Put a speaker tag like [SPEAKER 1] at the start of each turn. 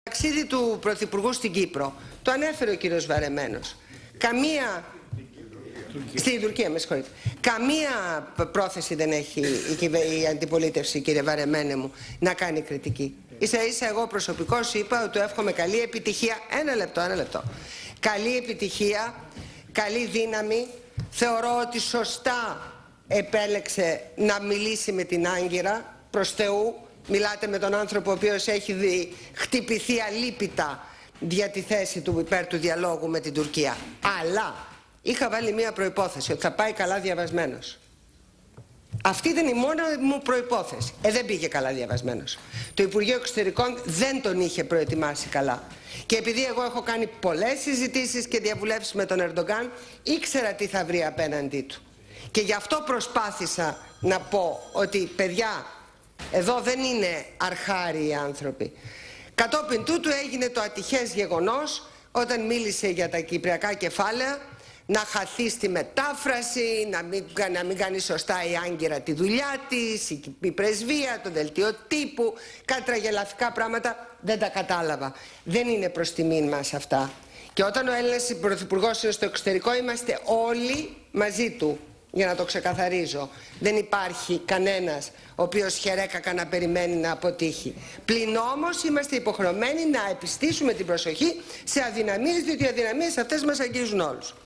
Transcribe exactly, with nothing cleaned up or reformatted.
[SPEAKER 1] Ταξίδι του Πρωθυπουργού στην Κύπρο, το ανέφερε ο κύριος Βαρεμένος. Καμία... Στην Τουρκία, με συγχωρείτε. Καμία πρόθεση δεν έχει η, η αντιπολίτευση, κύριε Βαρεμένε μου, να κάνει κριτική. Ίσα ίσα εγώ προσωπικώς είπα ότι του εύχομαι καλή επιτυχία. Ένα λεπτό, ένα λεπτό. Καλή επιτυχία, καλή δύναμη. Θεωρώ ότι σωστά επέλεξε να μιλήσει με την Άγκυρα, προς Θεού. Μιλάτε με τον άνθρωπο ο οποίος έχει δει, χτυπηθεί αλίπητα για τη θέση του υπέρ του διαλόγου με την Τουρκία. Αλλά είχα βάλει μία προϋπόθεση, ότι θα πάει καλά διαβασμένος. Αυτή ήταν η μόνη μου προϋπόθεση. Ε, δεν πήγε καλά διαβασμένος. Το Υπουργείο Εξωτερικών δεν τον είχε προετοιμάσει καλά. Και επειδή εγώ έχω κάνει πολλές συζητήσεις και διαβουλεύσεις με τον Ερντογκάν, ήξερα τι θα βρει απέναντί του. Και γι' αυτό προσπάθησα να πω ότι, παιδιά, εδώ δεν είναι αρχάριοι άνθρωποι. Κατόπιν τούτου έγινε το ατυχές γεγονός όταν μίλησε για τα κυπριακά κεφάλαια, να χαθεί στη μετάφραση, να μην, να μην κάνει σωστά η Άγκυρα τη δουλειά της, η πρεσβεία, το δελτίο τύπου, κάτι τραγελαφικά πράγματα, δεν τα κατάλαβα. Δεν είναι προς τιμήν μας αυτά. Και όταν ο Έλληνας Πρωθυπουργός είναι στο εξωτερικό, είμαστε όλοι μαζί του. Για να το ξεκαθαρίζω, δεν υπάρχει κανένας ο οποίος χερέκακα να περιμένει να αποτύχει. Πλην όμως είμαστε υποχρεωμένοι να επιστήσουμε την προσοχή σε αδυναμίες, διότι οι αδυναμίες αυτές μας αγγίζουν όλους.